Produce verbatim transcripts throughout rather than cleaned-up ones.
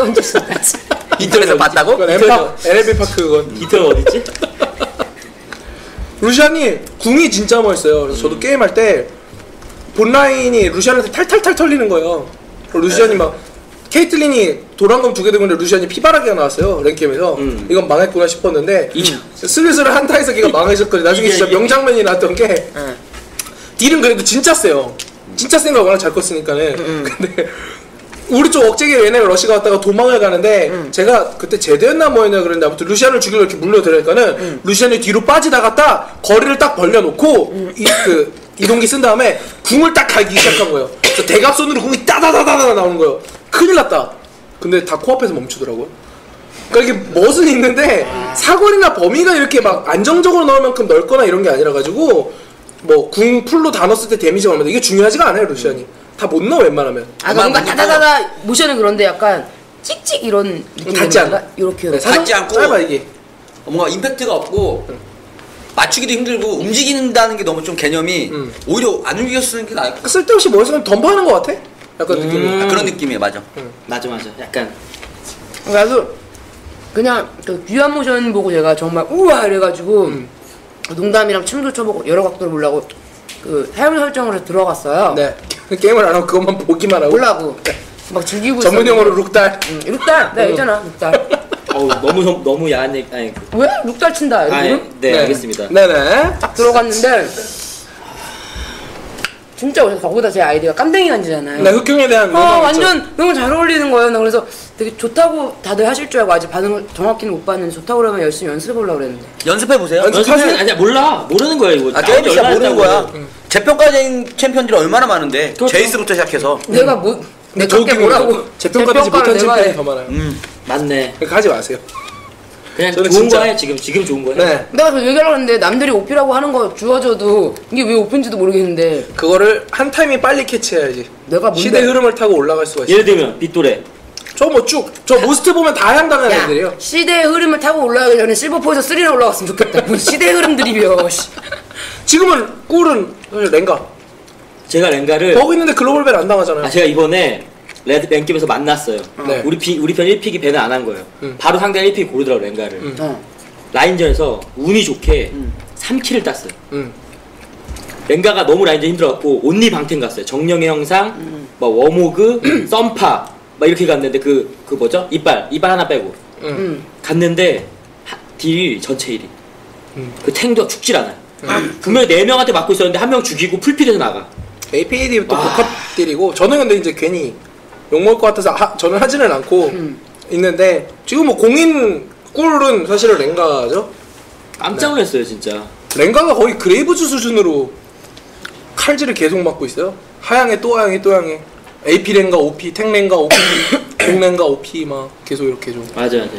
던졌어. 인터넷에서 봤다고? 그건 엠파, 엘에이비 파크 그건. 디테일 어딨지? 루시안이 궁이 진짜 멋있어요. 그래서 저도 게임할 때 본라인이 루시안한테 탈탈탈 털리는 거예요. 루시안이 막 케이틀린이 도란검 두 개 들고 있는데 루시안이 피바라기가 나왔어요. 랭게임에서. 음. 이건 망했구나 싶었는데 슬슬슬 한타에서 걔가 망해졌거든요. 나중에 진짜 명장면이 나왔던 게 응. 딜은 그래도 진짜 세요. 진짜 센 걸 워낙 잘 컸으니까는. 응. 근데 우리 쪽 억제기에 얘네가 러시가 왔다가 도망을 가는데 응. 제가 그때 제대였나 뭐였나 그랬는데 아무튼 루시안을 죽이려고 이렇게 물려들으니까는 응. 루시안이 뒤로 빠지다가 딱 거리를 딱 벌려놓고 응. 이, 그 이동기 쓴 다음에 궁을 딱 갈기 시작한 거예요. 그래서 대각선으로 궁이 따다다다다 나오는 거예요. 큰일 났다. 근데 다 코앞에서 멈추더라고요. 그러니까 이게 멋은 있는데 사거리나 범위가 이렇게 막 안정적으로 넣을 만큼 넓거나 이런 게 아니라 가지고 뭐 궁 풀로 다 넣었을 때 데미지가 얼마나 이게 중요하지가 않아요. 루시안이 다 못 넣어 웬만하면. 아 뭔가 다다다다 모션은 그런데 약간 찍찍 이런 느낌 닿지 않아. 이렇게 네, 닿지 않고 짧아 이게. 뭔가 임팩트가 없고 응. 맞추기도 힘들고 움직인다는 게 너무 좀 개념이 응. 오히려 안 움직였으면 게 나을 것 같아. 쓸데없이 머리속은 덤벼하는 것 같아. 약간 음. 느낌이. 아, 그런 느낌이에요. 맞아. 응. 맞아 맞아. 약간 나도 그냥 그 귀한 모션 보고 제가 정말 우와 이래가지고 음. 농담이랑 춤도 춰보고 여러 각도를 보려고 그 사용 설정으로 해서 들어갔어요. 네. 게임을 안 하고 그것만 보기만 하고. 보려고. 막 즐기고 전문 용어로 룩달. 응. 룩달. 네, 있잖아. 룩달. 어우 너무 너무 야한 얘기. 아니 그... 왜? 룩달 친다. 이런 네, 네, 알겠습니다. 네네. 딱 들어갔는데 진짜 거기다 제 아이디가 깜댕이 간지잖아요. 네, 흑경에 대한. 아 완전 너무 잘 어울리는 거예요. 나 그래서 되게 좋다고 다들 하실 줄 알고 아직 반응을 정확히는 못 봤는데 좋다고 그러면 열심히 연습해 보려고 그랬는데. 연습해 보세요. 연습하세요? 아니야 몰라 모르는 거야 이거. 아 게임 진짜 모르는 거야. 응. 재평가된 챔피언들이 얼마나 많은데 그렇죠. 제이스부터 시작해서. 내가 뭐 내가 뭐라고 재평가되지 못한 챔피언이 더 많아요. 음 맞네. 그러니까 하지 마세요. 그냥 좋은 진짜... 거야 지금 지금 좋은 거야. 네. 내가 그 얘기하려고 했는데 남들이 오피라고 하는 거 주어져도 이게 왜 오피인지도 모르겠는데 그거를 한 타임이 빨리 캐치해야지. 내가 뭔데? 시대 흐름을 타고 올라갈 수가 있어. 예를 들면 빗도래. 저 뭐 쭉 저 모스트 보면 다 향당하는 야, 애들이에요. 시대의 흐름을 타고 올라가기 전에 실버포에서 쓰리나 올라갔으면 좋겠다. 뭐 시대의 흐름 드립이요. 지금은 꿀은 랭가. 제가 랭가를 버그 있는데 글로벌 밴 안 당하잖아요. 아 제가 이번에 레드 랭겜에서 만났어요. 네. 우리 피, 우리 편 일 픽이 밴을 안 한 거예요. 음. 바로 상대 일 픽 고르더라고 랭가를. 음. 어. 라인전에서 운이 좋게 음. 삼 킬을 땄어요. 음. 랭가가 너무 라인전 힘들어갖고 온리 방템 갔어요. 정령의 형상, 음. 막 워모그, 썸파 막 이렇게 갔는데 그, 그 뭐죠? 이빨 이빨 하나 빼고 음. 갔는데 하, 딜 전체 일 위. 음. 그 탱도 죽질 않아요. 음. 분명히 네 명한테 맞고 있었는데 한 명 죽이고 풀필에서 나가. 에이피에이디 또 복합딜이고 저는 근데 이제 괜히 욕먹을 것 같아서 하, 저는 하지는 않고 음. 있는데 지금 뭐 공인 꿀은 사실은 랭가죠. 깜짝 놀랐어요 진짜. 랭가가 거의 그레이브즈 수준으로 칼질을 계속 맞고 있어요. 하향에 또 하향에 또 하향에 에이피 랭가, 오피, 탱 랭가, 오피, 공 랭가, 오피 막 계속 이렇게 좀. 맞아 맞아.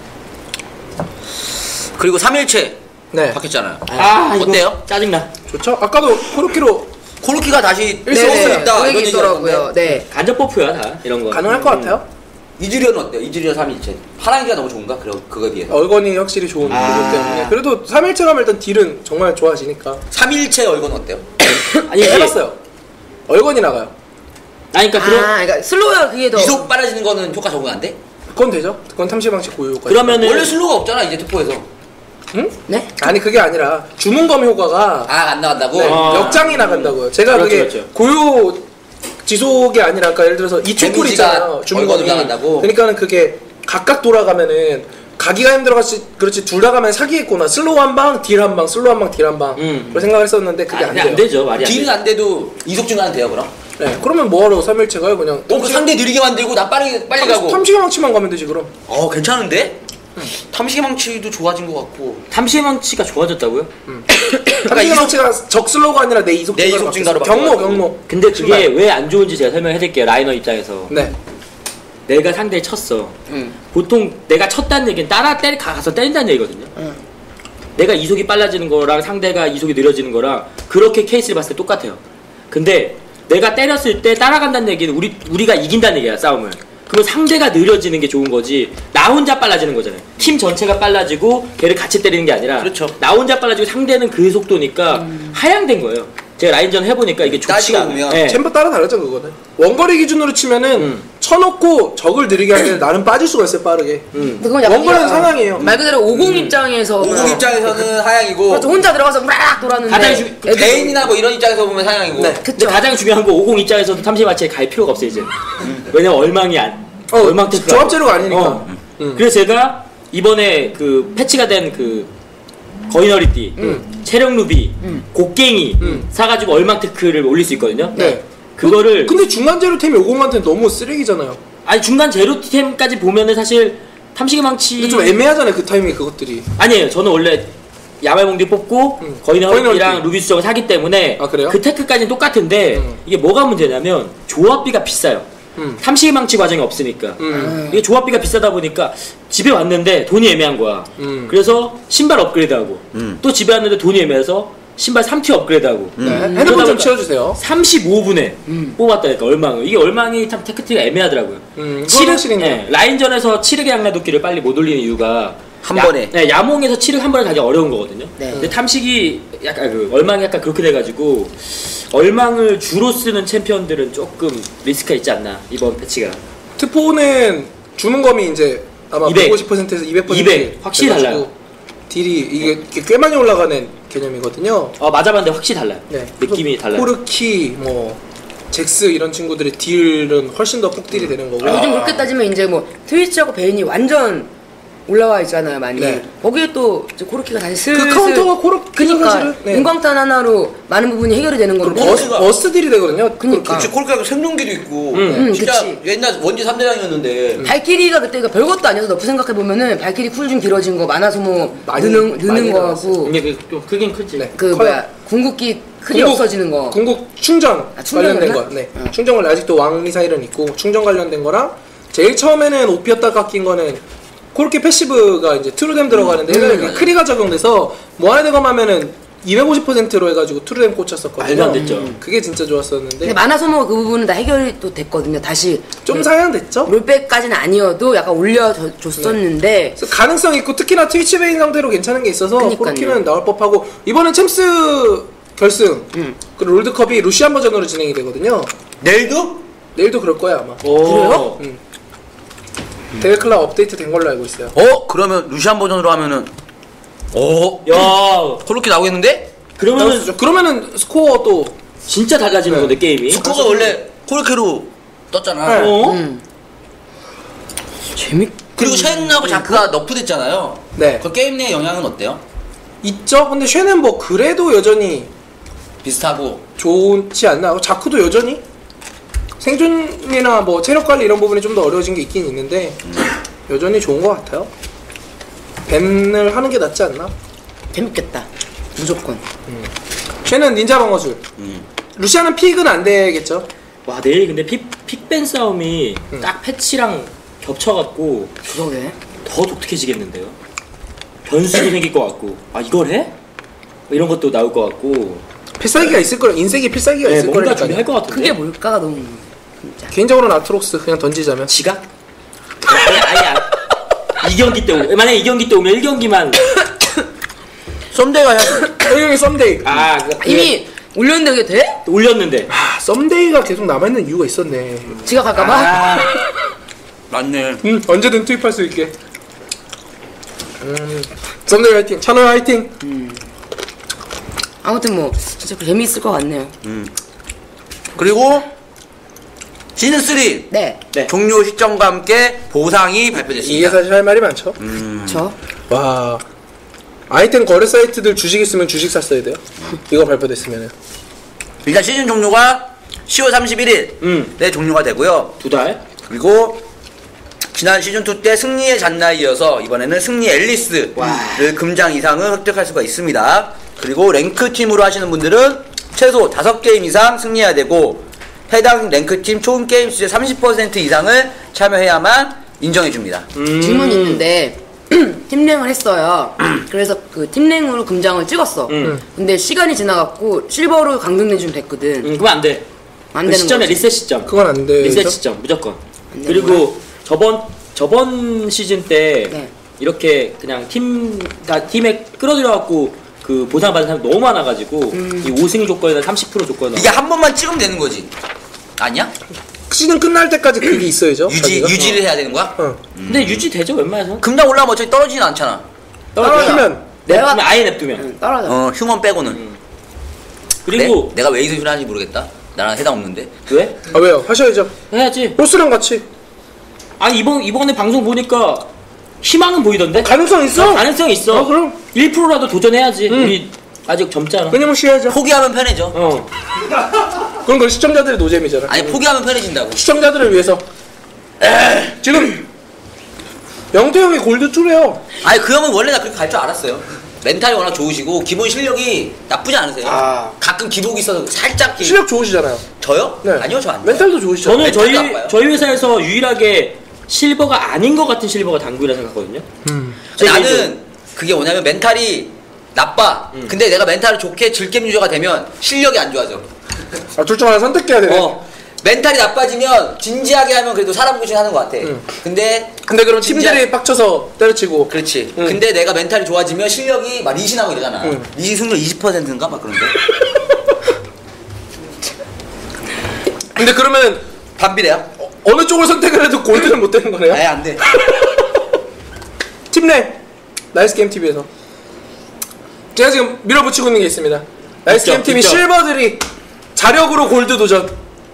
그리고 삼 일체 네. 바뀌었잖아요. 아 어때요? 짜증나. 좋죠. 아까도 코르키로 코르키가 다시 일 수 있다 이런 있더라고요. 네. 간접 버프야 다 이런 거. 가능할 것 같아요. 이즈리언은 어때요? 이즈리언 삼 일체 파랑기가 너무 좋은가? 그래, 그거에 비해서 얼건이 확실히 좋은 아. 부분 때문에 그래도 삼 일체 가면 일단 딜은 정말 좋아지니까. 삼 일체 얼건 어때요? 아니 해봤어요. 얼건이 나가요. 아니 그러니까 아, 그런 그러니까 슬로우가 그게 더 이속 빨라지는 거는 효과 적응 안 돼? 그건 되죠. 그건 탐시방치 고유 효과. 그러면은 원래 슬로우가 없잖아 이제 투포에서. 응? 네? 아니 그게 아니라 주문검 효과가 아 안 나간다고? 네, 아. 역장이 나간다고요. 제가 그렇죠, 그게 그렇죠. 고유 지속이 아니라 아까 예를 들어서 이쪽 꿀 있잖아요. 주문검이 나간다고? 그러니까는 그게 각각 돌아가면은 가기가 힘들어갔지 그렇지 둘 다 가면 사기겠구나. 슬로우 한 방, 딜 한 방, 슬로우 한 방, 딜 한 방. 음. 그런 생각을 했었는데 그게 아, 안 그냥 돼요. 안 되죠 말이 안 돼. 딜은 안 돼도 이속 증가는 돼요 그럼? 네, 그러면 뭐하러 삼 일체 가요 그냥. 어, 그 상대 느리게 만들고 나 빨리 빨리 가고. 탐식의 망치만 가면 되지 그럼. 어 괜찮은데? 음. 탐식의 망치도 좋아진 것 같고. 탐시의 망치가 좋아졌다고요? 음. 탐식의 망치가 적 슬로우가 아니라 내 이속 내 증가로 이속 증가로 바뀌었어요. 경로 바뀌어가지고. 경로. 근데 그게 신발. 왜 안 좋은지 제가 설명해드릴게요. 라이너 입장에서. 네. 내가 상대를 쳤어. 응. 보통 내가 쳤다는 얘기는 따라 때리 가서 때린다는 얘기거든요. 응. 내가 이속이 빨라지는 거랑 상대가 이속이 느려지는 거랑 그렇게 케이스를 봤을 때 똑같아요. 근데 내가 때렸을 때 따라간다는 얘기는 우리 우리가 이긴다는 얘기야 싸움을. 그러면 상대가 느려지는 게 좋은 거지 나 혼자 빨라지는 거잖아요. 팀 전체가 빨라지고 걔를 같이 때리는 게 아니라 그렇죠. 나 혼자 빨라지고 상대는 그 속도니까 음. 하향된 거예요. 제가 라인전 해보니까 이게 좋지가 않아요. 보면 네. 챔버 따라 다르죠 그거는. 원거리 기준으로 치면은 음. 쳐놓고 적을 느리게 하면 나는 빠질 수가 있어요 빠르게. 음. 근데 그건 약간 원거리는 이게, 상향이에요. 말 그대로 오공 입장에서 오공 입장에서는 하향이고 그렇죠. 혼자 들어가서 막 돌았는데 가장 주- 애들이- 개인이나 뭐 이런 입장에서 보면 하향이고. 네. 근데 그쵸. 가장 중요한 거 오공 입장에서도 탐시 마치에 갈 필요가 없어요 이제. 왜냐면 얼망이 안. 어, 얼망 테크. 조합 재료가 아니니까. 어. 음. 그래서 제가 이번에 그 패치가 된 그 거인어리띠, 체력 루비, 곡괭이 사가지고 얼망 테크를 올릴 수 있거든요. 네. 그거를 근데 중간 재료템이 오공한테는 너무 쓰레기잖아요. 아니 중간 제로템까지 보면은 사실 탐식의 망치 좀 애매하잖아요 그 타이밍 그것들이. 아니에요. 저는 원래 야말봉디 뽑고 음. 거인어리띠랑 거인어리띠. 루비 수정을 사기 때문에 아, 그래요? 그 테크까지는 똑같은데 음. 이게 뭐가 문제냐면 조합비가 비싸요. 음. 탐식의 망치 과정이 없으니까 음. 이게 조합비가 비싸다 보니까 집에 왔는데 돈이 애매한 거야. 음. 그래서 신발 업그레이드하고 음. 또 집에 왔는데 돈이 애매해서 신발 삼 티 업그레이드하고 네. 그러다 핸드폰 좀 보니까 치워주세요. 삼십오 분에 뽑았다니까 얼망을. 이게 얼망이 참 테크트가 애매하더라고요. 음, 칠흑, 확실히요. 네, 라인전에서 칠흑의 양라도끼를 빨리 못 올리는 이유가 한 야- 번에. 네, 야몽에서 칠흑 한 번에 가기 어려운 거거든요. 네. 근데 탐식이 약간 그 얼망이 약간 그렇게 돼가지고 얼망을 주로 쓰는 챔피언들은 조금 리스크가 있지 않나 이번 패치가. 트포는 주는 검이 이제 아마 이백. 백오십 퍼센트에서 이백 퍼센트 이백. 확실히 돼가지고 달라요. 딜이 이게, 이게 꽤 많이 올라가는 개념이거든요. 어 맞아봤는데 확실히 달라요. 네. 느낌이 달라요. 코르키 뭐 잭스 이런 친구들의 딜은 훨씬 더 폭딜이 되는 거고. 아, 요즘 그렇게 따지면 이제 뭐 트위치하고 베인이 완전 올라와 있잖아요 많이. 네. 거기에 또 이제 코르키가 다시 슬슬 그 카운터가 코르키가 그니까 사실은, 네. 인광탄 하나로 많은 부분이 해결이 되는 건데 버스, 버스 딜이 되거든요. 그니까. 그치, 콜카가 생존기도 있고. 음, 진짜 그치. 옛날 원지 삼 대장이었는데. 발키리가 그때가 별것도 아니어서 너프 생각해 보면은 발키리 쿨 좀 길어진 거 만화 소모 많이, 느는 많이 느는 늘어났어요. 거하고 이게 그, 좀 크긴 크지. 네. 그 커요. 뭐야 궁극기 크기 궁극- 없어지는 거. 궁극 충전 아, 충전이었나? 관련된 거. 네. 어. 충전 원래 아직도 왕 미사일은 있고 충전 관련된 거랑 제일 처음에는 오피었다 깎인 거는 코르키 패시브가 이제 트루뎀 들어가는데 음, 얘는 맞아요. 크리가 적용돼서 무한의대검 하면은 이백오십 퍼센트로 해가지고 트루뎀 꽂혔었거든요. 말도 안 됐죠. 음. 그게 진짜 좋았었는데 근데 만화 소모 그 부분은 다 해결이 또 됐거든요. 다시 좀 그 상향됐죠? 롤백까지는 아니어도 약간 올려줬었는데 그래서 가능성 있고 특히나 트위치 베인 상태로 괜찮은 게 있어서 그니까요. 코르키는 나올 법하고 이번엔 챔스 결승 음. 그리고 롤드컵이 루시안 버전으로 진행이 되거든요. 내일도? 내일도 그럴 거야 아마. 오. 그래요? 음. 대회 클럽 업데이트 된 걸로 알고 있어요. 어? 그러면 루시안 버전으로 하면은 어? 야 콜로키 나오겠는데? 그러면은 나왔었죠. 그러면은 스코어 또 진짜 달라지는 네. 건데 게임이. 스코가 원래 콜로키로 떴잖아. 네. 어? 음. 재밌 그리고 쉔하고 자크가 너프됐잖아요. 네. 그 게임 내 영향은 어때요? 있죠. 근데 쉐는 뭐 그래도 여전히 비슷하고. 좋지 않나? 자크도 여전히 생존이나 뭐 체력 관리 이런 부분이 좀 더 어려워진 게 있긴 있는데 여전히 좋은 것 같아요. 밴을 하는 게 낫지 않나? 재밌겠다. 무조건. 쉐는 닌자 방어술. 음. 루시아는 픽은 안 되겠죠. 와 내일 근데 픽 픽밴 싸움이 음. 딱 패치랑 겹쳐갖고 그러게. 더 독특해지겠는데요. 변수도 생길 것 같고 아 이걸 해? 뭐 이런 것도 나올 것 같고 필살기가 있을 거라 인색이 필살기가 네, 있을 뭔가 거니까. 준비할 것 같은데. 그게 뭘까가 너무 진짜. 개인적으로는 아트록스 그냥 던지자면 지각? 아예 아예 이 경기 때 오, 만약에 이 경기 때 오면 일 경기만 썸데이가 해야지. 여기 썸데이. 아 그, 이미 올렸는데 그게 돼? 올렸는데 아, 썸데이가 계속 남아있는 이유가 있었네. 지각할까봐? 아 맞네. 음, 언제든 투입할 수 있게. 음, 썸데이 화이팅, 찬원 화이팅. 아무튼 뭐 진짜 재미있을 것 같네요. 그리고 시즌 삼 네. 네. 종료 시점과 함께 보상이 이게 발표됐습니다. 사실 할 말이 많죠. 저 와, 아이템 거래 사이트들 주식 있으면 주식 샀어야 돼요. 이거 발표됐으면은. 일단 시즌 종료가 시월 삼십일일에 음. 종료가 되고요. 두 달. 그리고 지난 시즌 이 때 승리의 잔나에 이어서 이번에는 승리 앨리스를 금장 이상을 획득할 수가 있습니다. 그리고 랭크 팀으로 하시는 분들은 최소 다섯 게임 이상 승리해야 되고 해당 랭크 팀 총 게임 수의 삼십 퍼센트 이상을 참여해야만 인정해줍니다. 음. 질문이 있는데 팀랭을 했어요. 그래서 그 팀랭으로 금장을 찍었어. 음. 근데 시간이 지나갖고 실버로 강등내주면 됐거든. 음, 그럼 안 돼. 안 그 되는 시점에 거지. 리셋 시점. 그건 안 돼. 리셋 시점 무조건. 안 그리고 저번 저번 시즌 때 네. 이렇게 그냥 팀 다 팀에 끌어들여갖고 그 보상 받은 사람 너무 많아가지고 음. 이 오 승 조건이나 삼십 퍼센트 조건이나 이게 한 번만 찍으면 되는 거지. 아니야? 시즌 끝날 때까지 그게 있어야죠. 유지 자기가. 유지를 해야 되는 거야? 어. 근데 유지되죠 웬만해서. 금방 올라오면 어차피 떨어지진 않잖아. 떨어지면 내가 냅두면 아예 냅두면. 응, 떨어져. 어 휴먼 빼고는. 그리고 내, 내가 왜 이 소리를 하는지 모르겠다. 나랑 해당 없는데. 왜? 아 왜요? 하셔야죠. 해야지. 보스랑 같이 아니 이번 이번에 방송 보니까 희망은 보이던데. 가능성 있어. 가능성 있어. 아, 그럼. 일 퍼센트라도 도전해야지. 우리 아직 젊잖아. 왜냐면 쉬어야죠. 포기하면 편해져. 어. 그런 건 시청자들의 노잼이잖아. 아니 포기하면 편해진다고. 시청자들을 위해서 지금 영태 형이 골드 투래요. 아니 그 형은 원래 나 그렇게 갈 줄 알았어요. 멘탈이 워낙 좋으시고 기본 실력이 나쁘지 않으세요. 아. 가끔 기복이 있어서 살짝 기... 실력 좋으시잖아요. 저요? 네. 아니요 저 안. 멘탈도 좋으시잖아요. 저는 저희 멘탈도 나빠요. 저희 회사에서 유일하게 실버가 아닌 것 같은 실버가 당구이라 생각하거든요. 음. 나는 그게 뭐냐면 멘탈이 나빠. 음. 근데 내가 멘탈을 좋게 즐겜 유저가 되면 실력이 안 좋아져. 아, 둘 중 하나 선택해야 되네. 어. 멘탈이 나빠지면 진지하게 하면 그래도 사람 구실하는 것 같아. 응. 근데 근데 그럼 진지하- 팀들이 빡쳐서 때려치고. 그렇지. 응. 근데 내가 멘탈이 좋아지면 실력이 막 리신하고 이러잖아. 응. 리신 승률 이십 퍼센트인가 막 그런데. 근데 그러면 반비례야? 어, 어느 쪽을 선택을 해도 골드는 못 되는 거네요? 아예 안 돼. 팀랭 나이스 게임 티비에서 제가 지금 밀어붙이고 있는 게 있습니다. 나이스 있죠, 게임 티비 있죠. 실버들이 자력으로 골드 도전,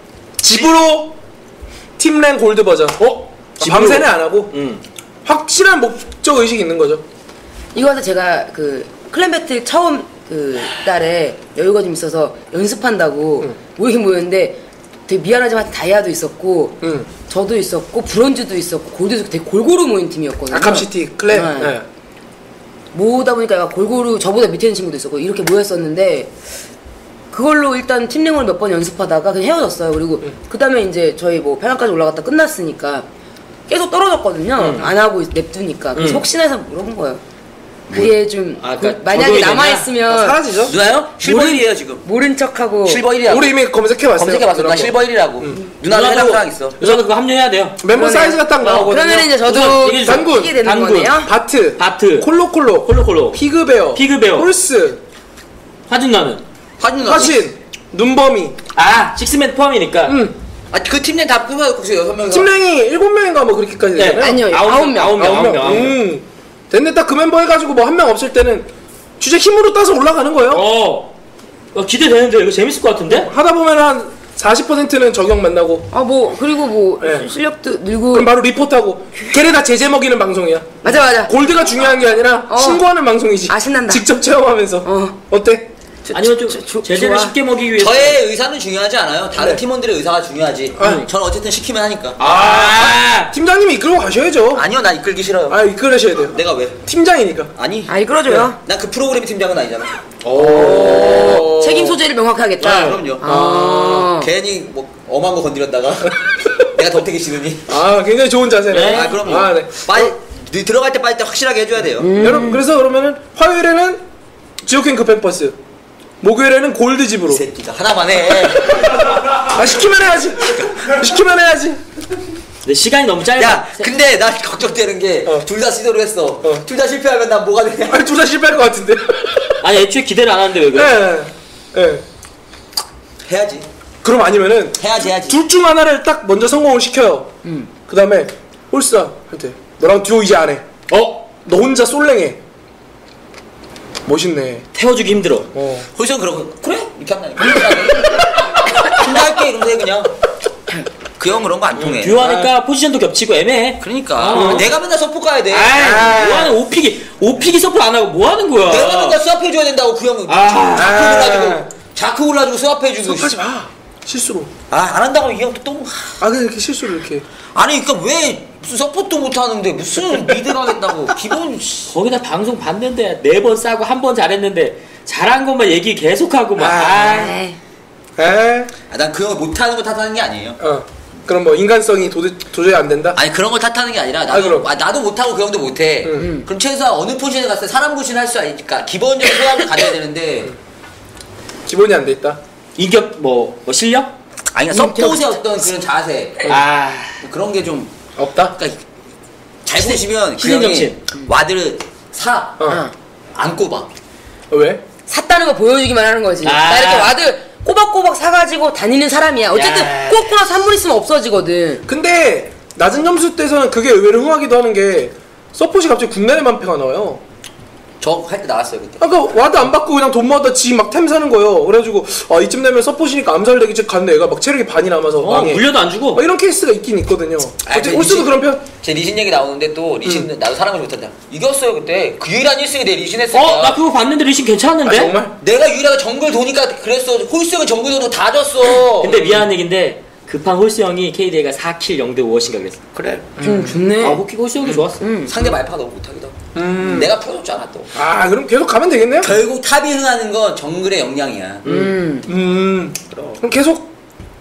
집으로 팀랭 골드 버전. 어? 집으로? 밤새는 안 하고 음. 확실한 목적 의식이 있는 거죠. 이거서 제가 그 클랜 배틀 처음 그 달에 여유가 좀 있어서 연습한다고 응. 모이긴 모였는데 되게 미안하지만 다이아도 있었고 응. 저도 있었고 브론즈도 있었고 골드도 있었고 되게 골고루 모인 팀이었거든요. 아캄시티 클랜. 네. 네. 모으다 보니까 약간 골고루 저보다 밑에 있는 친구도 있었고 이렇게 모였었는데 그걸로 일단 팀링을 몇 번 연습하다가 그냥 헤어졌어요. 그리고 그 다음에 이제 저희 뭐 패널까지 올라갔다 끝났으니까 계속 떨어졌거든요. 음. 안 하고 냅두니까. 그래서 음. 혹시나 해서 물어본 거예요. 그게 좀 아, 그- 그러니까 만약에 저도 남아있으면 아, 사라지죠? 누나요? 실버 모르- 일이에요 지금. 모른 척하고 실버 일이라고. 우리 이미 검색해봤어요. 검색해봤어. 나 그런 거. 실버 일이라고. 누나는 해당 사항 있어. 누나도 그거 합류해야 돼요. 멤버 그러네요. 사이즈가 딱 나오거든요. 그러면 이제 우선 저도 얘기해 주세요. 단군, 이게 되는 단군. 거네요. 바트, 바트, 콜로콜로, 콜로콜로, 피그베어, 피그베어. 홀스, 화준 나는. 화준 누나. 화신, 눈범이. 아 식스맨 포함이니까. 응. 아그 팀내 다 뽑아요. 거기서 여섯 명이. 팀랭이 일곱 명인가 뭐 그렇게까지 네, 되잖아요. 아니요. 아홉 아홉 명, 명. 아홉 명, 아홉 아홉 명, 아홉 명. 음. 됐네. 딱 그 멤버 해가지고 뭐 한 명 없을 때는 주제 힘으로 따서 올라가는 거예요. 어. 어, 기대되는데 이거 재밌을 것 같은데? 하다 보면 한 사십 퍼센트는 적용 만나고 아 뭐 그리고 뭐 네. 실력도 늘고 그럼 바로 리포트하고 걔네 다 제재 먹이는 방송이야. 맞아 맞아. 골드가 중요한 게 아니라 어. 신고하는 방송이지. 아, 신난다. 직접 체험하면서. 어. 어때? 아니면 좀 저- 저- 제재를 좋아. 쉽게 먹이기 위해서. 저의 의사는 중요하지 않아요. 다른 네. 팀원들의 의사가 중요하지. 아. 저는 어쨌든 시키면 하니까. 아. 팀장님이 이끌고 가셔야죠. 아니요, 나 이끌기 싫어요. 아 이끌으셔야 돼요. 내가 왜? 팀장이니까. 아니. 아 이끌어줘요. 난 그 프로그램 팀장은 아니잖아. 오. 책임 소재를 명확하겠다. 아, 그럼요. 아. 괜히 뭐 엄한 거 건드렸다가 내가 덤태기 싫으니. 아 굉장히 좋은 자세네. 네. 아, 그럼요. 아, 네. 빨리 늘 들어갈 때 빨리 때 확실하게 해줘야 돼요. 여러분 그래서 그러면은 화요일에는 지오킹 급행버스, 목요일에는 골드 집으로. 이 새끼가 하나만 해. 아 시키면 해야지. 시키면 해야지. 근데 시간이 너무 짧아. 야, 근데 나 걱정되는 게 어. 둘 다 시도를 했어. 어. 둘 다 실패하면 난 뭐가 되냐? 아니 둘 다 실패할 것 같은데. 아니 애초에 기대를 안 하는데 왜 그래? 네. 네. 해야지. 그럼 아니면은 해야지, 해야지. 둘 중 하나를 딱 먼저 성공을 시켜요. 그 다음에 홀스한테 너랑 듀오 이제 안 해. 어? 너 혼자 솔랭해. 멋있네. 태워주기 힘들어. 어. 호시형 그러고 그래? 이렇게 한다니까. 혼자 할게 이러면서 해 그냥. 그 형 그런 거 안 통해. 듀오하니까 포지션도 겹치고 애매해. 그러니까 아. 내가 맨날 서포 가야 돼. 아이, 뭐하는 오피기 오피기 서포 안 하고 뭐하는 거야? 내가 맨날 수압해줘야 된다고 그 형은. 아. 자크 골라주고 자크 골라주고 수압해주고. 하지 마. 실수로. 아안 한다고 이 형도 또. 아 그냥 이렇게 실수로 이렇게. 아니 그니까 왜 무슨 서포트도 못 하는데 무슨 미드 가겠다고 기본. 씨. 거기다 방송 봤는데 네 번 싸고 한 번 잘했는데 잘한 것만 얘기 계속하고 막. 아. 에이. 에? 아, 난 그 형을 못하는 거 탓하는 게 아니에요. 어. 그럼 뭐 인간성이 도저, 도저히 안 된다? 아니 그런 걸 탓하는 게 아니라 아, 나도 그럼. 아, 나도 못하고 그 형도 못해. 응. 그럼 최소한 어느 포지션에 갔을 때 사람 구실할 수 있으니까 기본적인 소양을 가져야 되는데. 기본이 안 돼 있다. 인격 뭐, 뭐 실력? 아니 그러니까 서폿의 어떤 그런 자세 아. 뭐 그런 게 좀 없다? 그러니까 잘 보시면 그 희생 형이 정신. 와드를 사 어. 안 꼽아. 왜? 샀다는 거 보여주기만 하는 거지. 아. 나 이렇게 와드 꼬박꼬박 사가지고 다니는 사람이야. 어쨌든 야. 꽂고 나서 한 번 있으면 없어지거든. 근데 낮은 점수 때서는 그게 의외로 흥하기도 하는 게 서폿이 갑자기 국내내 만패가 나와요. 저 할 때 나왔어요 그때. 아까 와드 안 받고 그냥 돈 모아다 지 막 템 사는 거예요. 그래가지고 아 이쯤 되면 서폿이니까 암살되기 즉 갔네. 얘가 막 체력이 반이 남아서 어, 망해. 물려도 안 주고. 막 이런 케이스가 있긴 있거든요. 아, 어째 근데 홀수도 리신- 그런 편? 제 리신 얘기 나오는데 또 리신 나도 사랑을 못한다. 이겼어요 그때. 그 유일한 일 승이 내 리신 했을 어, 거야. 나 그거 봤는데 리신 괜찮은데? 아 정말? 내가 유일하게 정글 도니까 그랬어. 홀수는 정글 도도 다 졌어. 근데 미안한 얘긴데 급한 홀수 형이 케이디에이가 사 킬 영 대 오엇인가 그랬어. 그래. 좀 좋네. 아, 호키 홀수 형도 좋았어. 음. 상대 말파가 너무 못하기도. 음. 내가 풀어줬잖아 또. 아 그럼 계속 가면 되겠네요? 결국 탑이 흥하는 건 정글의 역량이야. 음. 음 그럼. 그럼 계속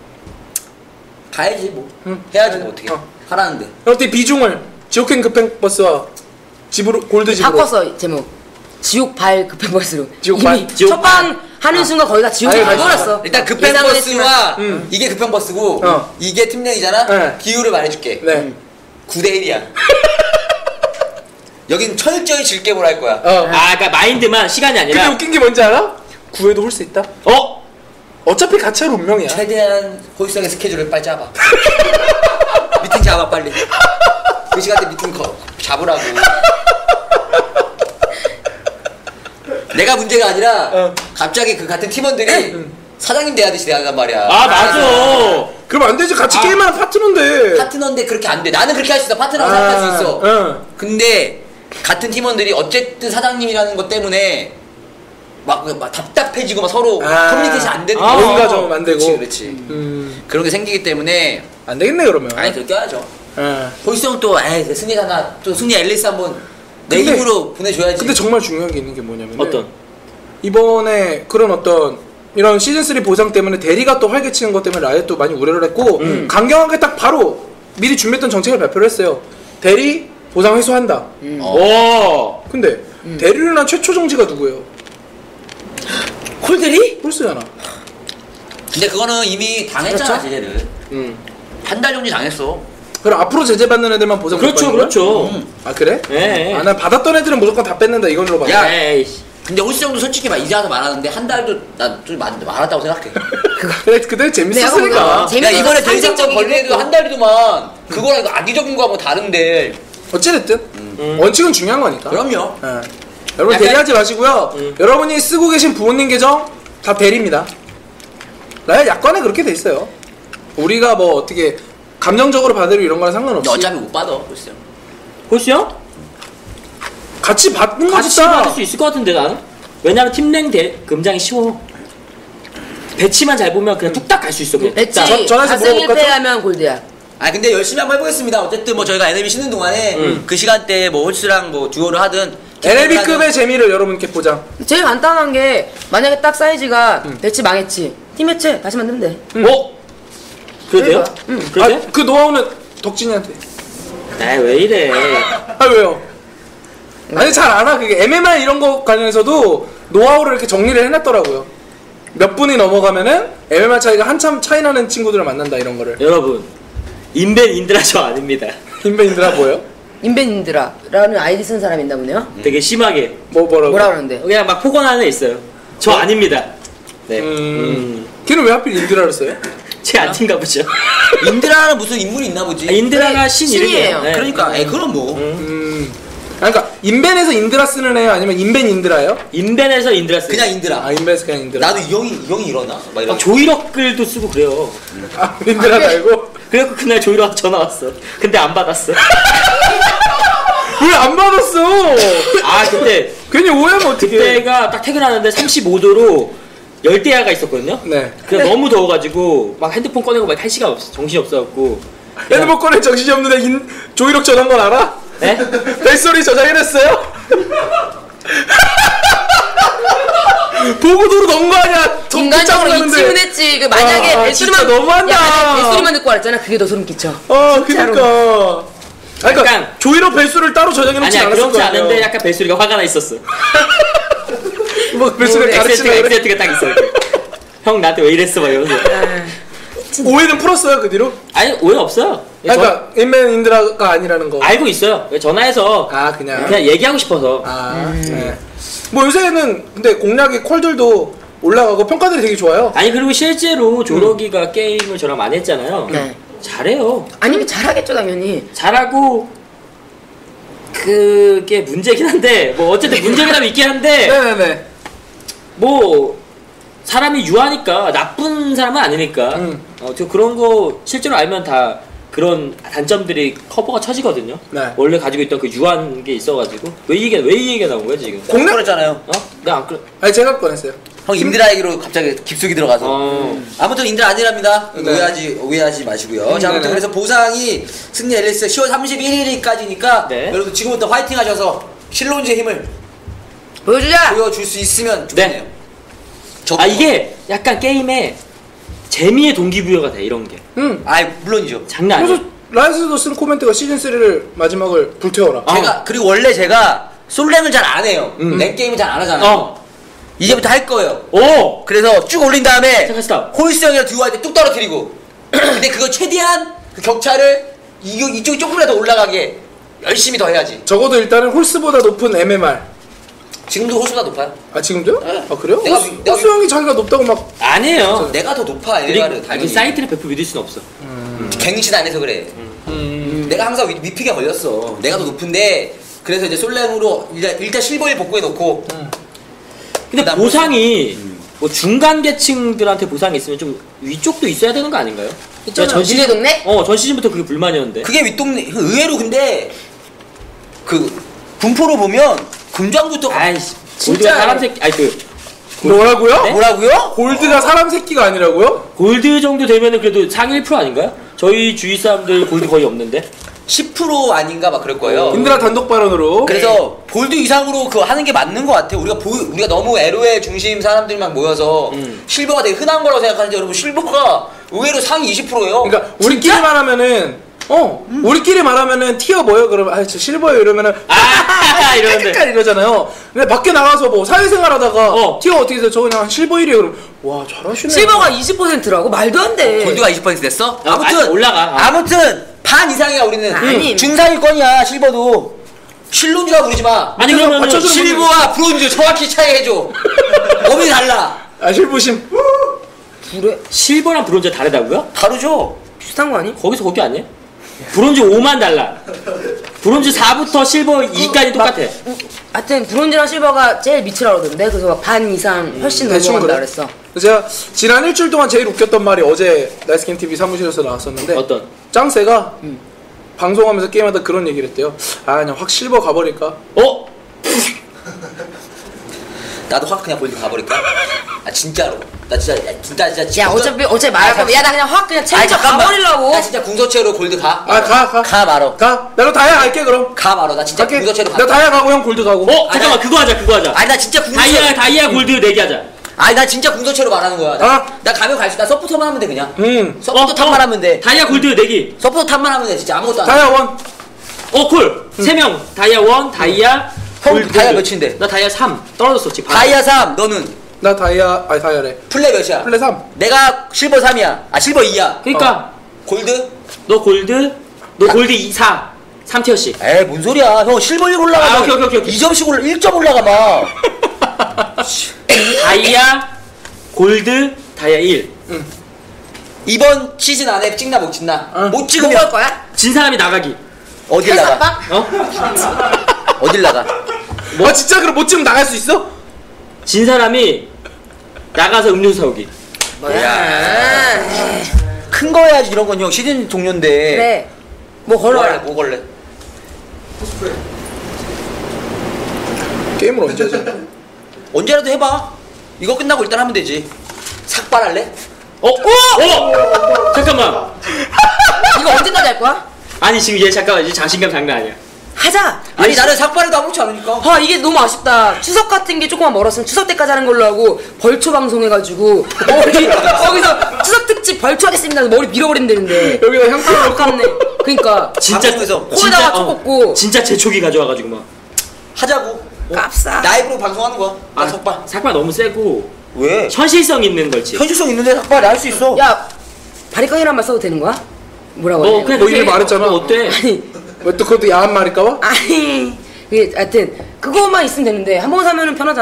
가야지 뭐. 응. 해야지 뭐 어떻게. 어. 하라는데. 어때 비중을 지옥행 급행 버스와 집으로 골드 집으로 바꿨어 제목. 지옥 발 급행 버스로. 지옥 이미 발? 지옥 첫방 하는 순간 거의 다 지옥에 아유, 가버렸어. 일단 급행 예상은 버스와 했지만. 이게 급행 버스고 어. 이게 팀명이잖아. 네. 비율을 말해줄게. 네. 구 대 일이야. 여긴 철저히 질게임을 할 거야. 어. 아, 그러니까 마인드만 시간이 근데 아니라. 웃긴 게 뭔지 알아? 구해도 올 수 있다. 어? 어차피 같이 할 운명이야. 최대한 호익성의 스케줄을 빨리 잡아. 미팅 잡아 빨리. 그 시간대 미팅 거, 잡으라고. 내가 문제가 아니라 어. 갑자기 그 같은 팀원들이 사장님 대하듯이 대하단 말이야. 아, 맞아. 그럼 안 되지. 같이 아. 게임하는 파트너인데. 파트너인데 그렇게 안 돼. 나는 그렇게 할 수 있어. 파트너라고 아, 생각할 수 있어. 응. 근데 같은 팀원들이 어쨌든 사장님이라는 것 때문에 막, 막 답답해지고 막 서로 아. 커뮤니케이션 안 되는 아. 거. 뭔가 좀 안 되고. 그렇지, 그렇지. 음. 그런 게 생기기 때문에 안 되겠네 그러면. 아니 그렇게 해야죠. 예. 호이성은 또 에이 승리잖아. 또 승리 앨리스 한번 내 근데- 힘으로 보내줘야지. 근데 정말 중요한 게 있는 게 뭐냐면 어떤? 이번에 그런 어떤 이런 시즌 쓰리 보상 때문에 대리가 또 활개치는 것 때문에 라이엇도 많이 우려를 했고 음. 강경하게 딱 바로 미리 준비했던 정책을 발표를 했어요. 대리 보상 회수한다. 음. 오. 근데 대리를 한 최초 정지가 누구예요? 콜들이? 홀스잖아. 근데 그거는 이미 당했잖아 그렇죠? 제재를. 음. 한 달 정도 당했어. 그럼 앞으로 제재받는 애들만 보상 그렇죠, 받는 거야? 그렇죠. 음. 아 그래? 예. 아 난 받았던 애들은 무조건 다 뺏는다 이건 들어봤어. 야. 에이씨. 근데 호이성도 솔직히 막 이제 와서 말하는데 한 달도 나좀 많았다고 생각해. 그래 그때 재밌었으니까. 내가 야 재밌어서 이번에 대리작전 상징적이긴 걸리도 했고. 한 달이더만 그거랑 이거 악의적인 거하고 다른데. 어찌됐든 음. 원칙은 중요한 거니까. 그럼요. 예. 여러분 약간- 대리하지 마시고요. 여러분이 쓰고 계신 부모님 계정 다 대리입니다. 나야 약관에 그렇게 돼 있어요. 우리가 뭐 어떻게 감정적으로 받으려 이런 거랑 근데 상관없이 어차피 못 받아 호이성. 홀수 형? 같이 받는 같이 거다. 받을 수 있을 것 같은데 나는? 왜냐면 팀랭 대 금장이 쉬워. 배치만 잘 보면 그냥 뚝딱 갈 수 있어. 그냥 배치 뚝딱. 전- 전화해서 사승 일 물어볼까, 패 좀? 하면 골드야. 아 근데 열심히 한번 해보겠습니다. 어쨌든 뭐 저희가 엔엘비 쉬는 동안에 음. 그 시간대에 뭐 홀스랑 뭐 듀오를 하든 엘엘비급의 재미를 여러분께 보장. 제일 간단한 게 만약에 딱 사이즈가 배치 망했지. 팀 해체 다시 만들면 돼. 어? 그래도 돼요? 응. 그래도 아, 돼? 그 노하우는 덕진이한테. 에이, 왜 이래. 아 왜요? 아니 잘 알아. 그게 엠엠알 이런 거 관련해서도 노하우를 이렇게 정리를 해놨더라고요. 몇 분이 넘어가면은 엠엠알 차이가 한참 차이 나는 친구들을 만난다 이런 거를. 여러분, 인벤 인드라 저 아닙니다. 인벤인들아 뭐예요? 인벤인드라라는 아이디 쓴 사람이 있나 보네요. 되게 심하게. 뭐 뭐라고? 뭐라 그러는데? 그냥 막 폭언하는 애 있어요. 저 아닙니다. 네. 음. 음. 걔는 왜 하필 인드라를 써요? 제 안티인가 보죠. 인드라는 무슨 인물이 있나 보지. 아, 인드라가 네, 신 신이에요. 이름이에요. 네. 그러니까 에이 그럼 뭐. 음. 그러니까 인벤에서 인드라 쓰는 애요 아니면 인벤 인드라요? 인벤에서 인드라 쓰. 그냥 인드라. 아 인벤에서 그냥 인드라. 나도 이 형이 이 형이 이러나? 막 이런. 막 조이럭 글도 쓰고 그래요. 아 인드라 말고 그래갖고 그날 조이럭 전화 왔어. 근데 안 받았어. 왜 안 받았어? 아 그때 괜히 오해하면 어떡해. 그때가 딱 퇴근하는데 삼십오 도로 열대야가 있었거든요. 네. 그냥 너무 더워가지고 막 핸드폰 꺼내고 막 할 시간 없어. 정신 없어갖고. 핸드폰 꺼내 정신이 없는데 인 조이럭 전화한 건 알아? 네? 벨소리 저장해놨어요? 보고도로 넣은 거 아니야? 더 인간적으로 붙잡고 이침은 가는데. 했지. 그 만약에 아, 벨소리만 진짜 너무한다. 야, 만약에 벨소리만 듣고 알았잖아. 그게 더 소름 끼쳐. 어 진짜로. 그니까 아니, 그러니까 약간- 조이럭 벨소리를 따로 저장해놓지 아니야 않았을 그렇지 거예요. 않은데 약간 벨소리가 화가 나 있었어. 뭐 벨소리 엑센트가 가르치는 거래? 엑센트가 딱 있어. 형 나한테 왜 이랬어 막 이러면서. 오해는 풀었어요 그 뒤로? 아니 오해 없어요. 아니, 그러니까 인맨 인드라가 아니라는 거. 저 알고 있어요. 전화해서 아 그냥. 그냥 얘기하고 싶어서. 아 네. 뭐 요새는 근데 공략이 콜들도 올라가고 평가들이 되게 좋아요. 아니 그리고 실제로 조록이가 게임을 저랑 많이 했잖아요. 네. 잘해요. 아니면 잘하겠죠 당연히. 잘하고 그게 문제긴 한데 뭐 어쨌든 문제가 있긴 한데 네네네. 뭐 사람이 유하니까 나쁜 사람은 아니니까 음. 어, 저 그런 거 실제로 알면 다 그런 단점들이 커버가 쳐지거든요. 네. 원래 가지고 있던 그 유한 게 있어가지고 왜 이게 왜 이 얘기가 나온 거야 지금? 공략? 그랬잖아요. 어? 내가 안 그래. 아니 제가 꺼냈어요. 형 인드라 얘기로 갑자기 깊숙이 들어가서. 어. 아무튼 인드라 아니랍니다. 네. 오해하지 오해하지 마시고요. 음, 자, 아무튼 네네. 그래서 보상이 승리 앨리스 시월 삼십일일까지니까 네. 여러분 지금부터 화이팅 하셔서 실론지의 힘을 보여주자. 보여줄 수 있으면 좋겠네요. 네. 저부터. 아 이게 약간 게임의 재미의 동기부여가 돼 이런 게 음. 아 물론이죠. 장난 그래서 아니야. 라이언스도 쓴 코멘트가 시즌 쓰리를 마지막을 불태워라. 아. 제가 그리고 원래 제가 솔랭을 잘 안 해요. 음. 랭 게임을 잘 안 하잖아요. 어. 이제부터 할 거예요. 오. 그래서 쭉 올린 다음에 잠깐 홀스 형이랑 듀오 할 때 뚝 떨어뜨리고 근데 그거 최대한 그 격차를 이, 이쪽이 조금이라도 올라가게 열심히 더 해야지. 적어도 일단은 홀스보다 높은 엠엠알. 지금도 홀스보다 높아요. 아 지금도요? 네. 아 그래요? 내가 홀스, 위- 내가 홀스 형이 자기가 높다고 막 아니에요. 내가 더 높아. 그리고 에르가를 당연히. 사이트를 백퍼 믿을 순 없어. 갱신 안 해서 그래. 음. 내가 항상 위, 위픽에 걸렸어. 내가 더 높은데 그래서 이제 솔랭으로 일단, 일단 실버일 복구해 놓고 근데 그다음 보상이 뭐 중간 계층들한테 보상이 있으면 좀 위쪽도 있어야 되는 거 아닌가요? 있잖아요. 전 시즌- 니네 동네? 어, 전 시즌부터 그게 불만이었는데. 그게 윗동네 그 의외로 근데 그 분포로 보면 금장부터 가- 아이씨, 진짜. 골드가 사람 새끼, 아니 그 뭐라고요? 네? 뭐라고요? 골드가 사람 새끼가 아니라고요? 골드 정도 되면은 그래도 상위 일 퍼센트 아닌가요? 저희 주위 사람들 골드 거의 없는데. 십 퍼센트 아닌가 막 그럴 거예요. 인드라 단독 발언으로. 그래서 볼드 이상으로 그거 하는 게 맞는 것 같아요. 우리가 보, 우리가 너무 에로의 중심 사람들만 모여서 음. 실버가 되게 흔한 거라고 생각하는데 여러분 실버가 의외로 상위 이십 퍼센트예요. 그러니까 우리끼리 말하면은 어 우리끼리 말하면은 티어 뭐요? 그러면 아저 실버요 이러면은 아, 이러는데. 깔깔 이러잖아요. 근데 밖에 나가서 뭐 사회생활하다가 어. 티어 어떻게 돼서 저 그냥 실버 일이에요. 그럼 와 잘하시네. 실버가 이십 퍼센트라고? 말도 안 돼. 골드가 이십 퍼센트 됐어? 아, 아무튼 아니, 올라가. 아. 아무튼 반 이상이야 우리는. 아니. 중상위권이야 실버도. 실론주라 부르지 마. 아니 그러면 맞춰주는 실버와 브론즈 정확히 차이 해줘. 범위 달라. 아 실부심. 그래? 실버랑 브론즈 다르다고요? 다르죠. 비슷한 거 아니? 거기서 거기 아니에요? 브론즈 오만 달라. 브론즈 사부터 실버 이까지 똑같아. 하여튼 브론즈랑 실버가 제일 밑이라 그러던데. 그래서 막반 이상 훨씬 대충 넘어간다 그래. 그랬어. 제가 지난 일주일 동안 제일 웃겼던 말이 어제 나이스게임 티비 사무실에서 나왔었는데 어떤? 짱새가 방송하면서 게임하다 그런 얘기를 했대요. 아 그냥 확 실버 가버릴까? 어? 나도 확 그냥 골드 가버릴까? 아 진짜로. 나 진짜 야, 진짜 진짜. 야 어차피 어차피 말할 거면 야나 그냥 확 그냥 아니 채쳐 잠깐만. 가버리려고. 나 진짜 궁서체로 골드 가. 아 가 가. 가 말어. 가. 나도 다이아 갈게 그럼. 가 말어. 나 진짜 갈게. 궁서체로 가. 나 다이아 가고 형 골드 가고. 어? 잠깐만 그거 하자 그거 하자. 아니 나 진짜 궁서체. 다이아 다이아 골드 내기 하자. 아니 나 진짜 궁서체로 말하는 거야. 나, 아. 나 가면 갈수. 나 서포터만 하면 돼 그냥. 음. 서포터 탑만 하면 돼. 다이아 골드 내기. 서포터 탑만 하면 돼. 진짜 아무것도 안 해. 다이아 원. 어 콜. 세 명. 다이아 일, 다이아 형 골드. 다이아 몇인데? 나 다이아 삼. 떨어졌어 지금. 다이아 삼. 너는 나 다이아 아니 다이아래. 플레 몇이야? 플레 삼. 내가 실버 삼이야. 아 실버 이야. 그러니까 골드? 너 골드, 너 골드 이, 사. 삼 티어씩. 에이 뭔 소리야. 형 실버 일 올라가. 아, 오케이, 오케이, 오케이, 오케이. 이 점씩 올라 일 점 올라가 봐. 다이아 골드 다이아 일. 이번 시즌 안에 찍나 못 찍나? 응. 못 뭐 찍으면 할 거야? 진 사람이 나가기. 어딜 나가? 회사빵? 어? 어딜 나가? 뭐 진짜 그럼 못 찍으면 나갈 수 있어? 진 사람이 나가서 음료수 사오기. 뭐야? 큰 거 해야지 이런 건 형 시즌 종료인데. 그래. 뭐 뭐 할래? 걸어라. 뭐 걸래? 게임을 언제 하지? 언제라도 해봐. 이거 끝나고 일단 하면 되지. 삭발할래? 어? 어? 잠깐만. 이거 언제까지 할 거야? 아니 지금 얘 잠깐만 이제 자신감 장난 아니야. 하자. 아니 나는 삭발해도 아무렇지 않으니까. 아 이게 너무 아쉽다. 추석 같은 게 조금만 멀었으면 추석 때까지 하는 걸로 하고 벌초 방송해가지고 머리 거기서 추석 특집 벌초 하겠습니다. 머리 밀어버리면 되는데. 여기다 향토 아, 넣고. 아깝네. 그러니까 진짜 방송에서 코에다가 초 꽂고. 진짜 제초기 가져와가지고 막. 하자고. 깝싸. 라이브로 방송하는 거야. 나 아, 삭발. 삭발 너무 세고 왜? 현실성 있는 걸지. 현실성 있는데 삭발 할 수 있어. 야 바리깡이란 말 써도 되는 거야? 뭐라고? 너 하냐? 그냥 너 이미 그렇게- 말했잖아. 너 어때? 아니 왜 또 그것도 야한 말일까봐? 아니. 이게 하여튼 그거만 있으면 되는데 한 번 사면은 편하잖아.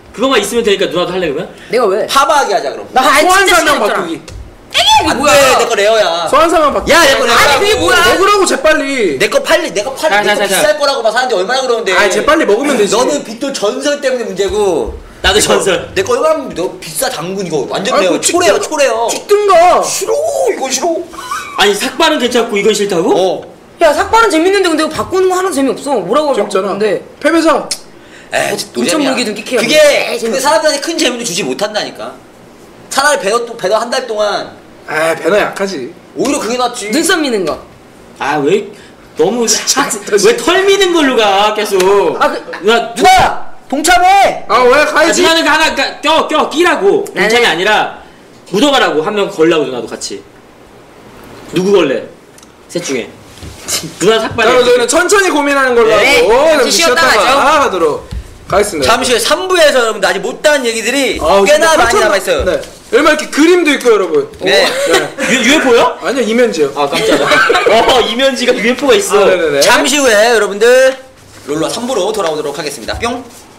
그거만 있으면 되니까 누나도 할래 그러면? 내가 왜? 파마하게 하자 그럼. 나 아예 소환 진짜 사명 싫어했잖아. 바꾸기. 이게 안 뭐야? 돼, 내 거 레어야. 소환 사명 바꾸기. 야, 내 거 레어야. 아니, 그게 뭐야? 먹으라고 재빨리. 내 거 팔리, 내 거 팔리, 자, 내 거 자, 자, 비쌀 자. 거라고 막 사는데 얼마나 그러는데. 아, 재빨리 먹으면 되지. 너는 빚돌 전설 때문에 문제고. 나도 내 거- 전설. 내 거 얼마나 너 비싸 장군 이거 완전 아이고, 레어. 초래요, 찍든- 초래요. 찍든가. 싫어, 이거 싫어. 아니 삭발은 괜찮고 이건 싫다고? 어. 야 삭발은 재밌는데 근데 이거 바꾸는 거 하나 재미없어. 뭐라고 재밌잖아. 바꾸는데? 패배사. 에이, 인천 물기 좀 끼케요. 그게 에이, 그 재밌어. 사람들한테 큰 재미도 주지 못한다니까. 차라리 배너 또 배너 한 달 동안 아, 배너 약하지. 오히려 그게 낫지. 눈썹 미는 거. 아 왜 너무 왜 털 미는 걸로 가 계속? 아, 그- 누나 누 누나 동참해. 아, 왜 아, 가야지? 누나는 그 하나 까- 껴, 껴, 끼라고. 네. 동참이 아니라 묻어가라고 한 명 걸라고 누나도 같이. 누구 걸래? 셋 중에. 누나 삭발. 자, 그럼 저희는 천천히 고민하는 걸로 네, 하고 잠시 잠시 쉬었다 쉬었다가 가죠. 하도록 하겠습니다. 잠시 후에 삼 부에서 여러분들 아직 못다한 얘기들이 아우, 꽤나 진짜 많이 한참 남아있어요. 네. 얼마 이렇게 그림도 있고 여러분. 네. 네. 유에프오요? 아니요, 이면지요. 아 깜짝이야. 어 이면지가 유에프오가 있어. 아, 네네네. 잠시 후에 여러분들 롤러 삼 부로 돌아오도록 하겠습니다. 뿅.